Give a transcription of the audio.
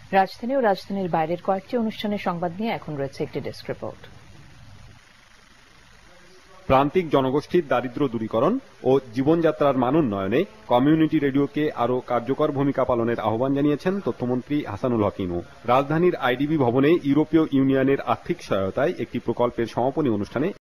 রাজধানী ও রাজধানীর বাইরের কয়েকটি অনুষ্ঠানের সংবাদ নিয়ে এখন রয়েছে একটি ডেস্ক রিপোর্ট। প্রান্তিক জনগোষ্ঠীর দারিদ্র্য দূরীকরণ ও জীবনযাত্রার মান উন্নয়নে কমিউনিটি রেডিওকে আরও কার্যকর ভূমিকা পালনের আহ্বান জানিয়েছেন তথ্যমন্ত্রী হাসানুল হক ইনু। রাজধানীর আইডিবি ভবনে ইউরোপীয় ইউনিয়নের আর্থিক সহায়তায় একটি প্রকল্পের সমাপনী অনুষ্ঠানে